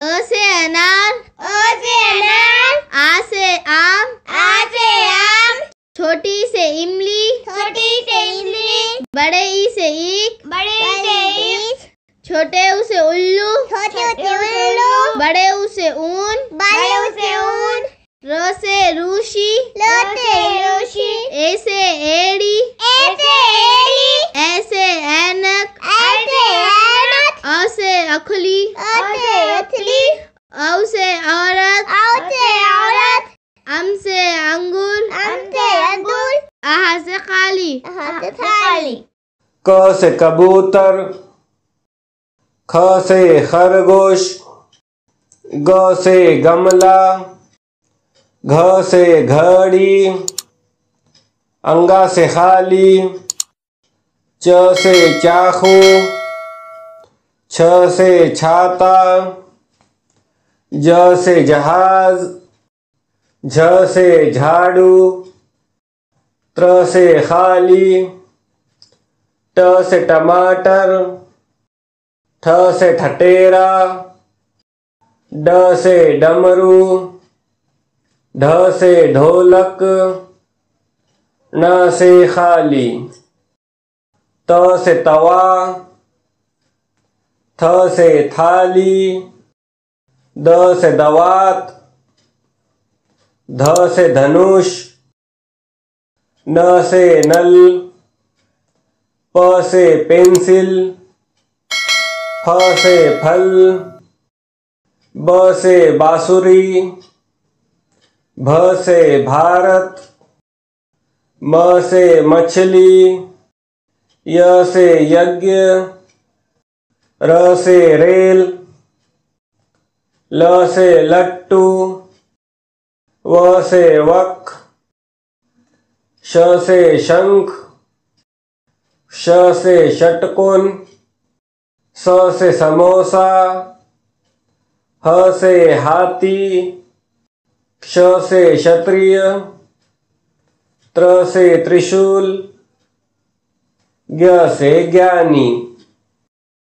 अ से अनार, आ से आम, छोटी से इमली, बड़े ई से ईख, छोटे ऊ से उल्लू, बड़े ऊ से ऊन, र से रूशी, ए से एड़ी, ए से ऐनक, अ से अखली, औ से औरत, अम से अंगूर, आहा से खाली। क से कबूतर, ख से खरगोश, ग से गमला, घ से घड़ी, अंगा से खाली, च से चाकू, छ से छाता, ज से जहाज, झ से झाड़ू, त्र से खाली, ट से टमाटर, ठ से ठटेरा, ड से डमरू, ढ से ढोलक, न से खाली, त से तवा, थ से थाली, द से दवात, ध से धनुष, न से नल, प से पेंसिल, फ से फल, ब से बांसुरी, भ से भारत, म से मछली, य से यज्ञ, र से रेल, ल से लट्टू, व से वक, श से शंख, श से षटकोण, स से समोसा, ह से हाथी, क्ष से क्षत्रिय, त्र से त्रिशूल, ज्ञ से ज्ञानी।